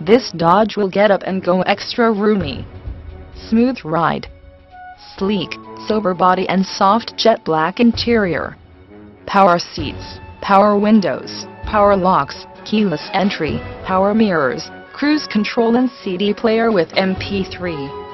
This Dodge will get up and go extra roomy. Smooth ride. Sleek, sober body and soft jet black interior. Power seats, power windows, power locks, keyless entry, power mirrors, cruise control and CD player with MP3.